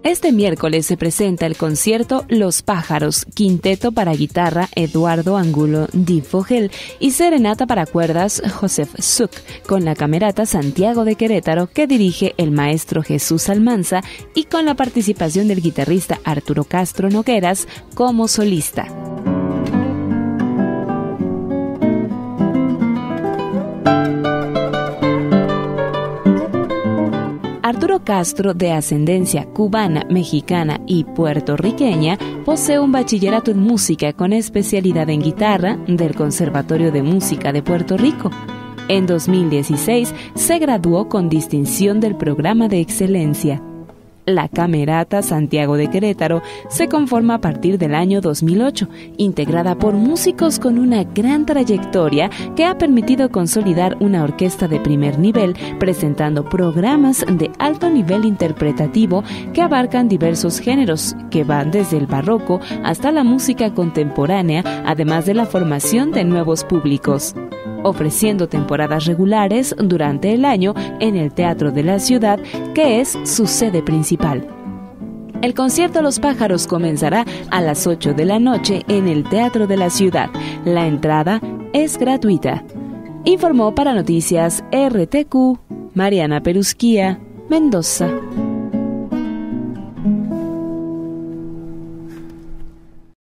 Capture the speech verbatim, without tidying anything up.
Este miércoles se presenta el concierto Los Pájaros, quinteto para guitarra Eduardo Angulo Di Fogel y serenata para cuerdas Joseph Suk, con la Camerata Santiago de Querétaro que dirige el maestro Jesús Almanza y con la participación del guitarrista Arturo Castro Nogueras como solista. Arturo Castro, de ascendencia cubana, mexicana y puertorriqueña, posee un bachillerato en música con especialidad en guitarra del Conservatorio de Música de Puerto Rico. En dos mil dieciséis se graduó con distinción del programa de excelencia. La Camerata Santiago de Querétaro se conforma a partir del año dos mil ocho, integrada por músicos con una gran trayectoria que ha permitido consolidar una orquesta de primer nivel, presentando programas de alto nivel interpretativo que abarcan diversos géneros, que van desde el barroco hasta la música contemporánea, además de la formación de nuevos públicos, ofreciendo temporadas regulares durante el año en el Teatro de la Ciudad, que es su sede principal. El concierto Los Pájaros comenzará a las ocho de la noche en el Teatro de la Ciudad. La entrada es gratuita. Informó para Noticias R T Q Mariana Perusquía, Mendoza.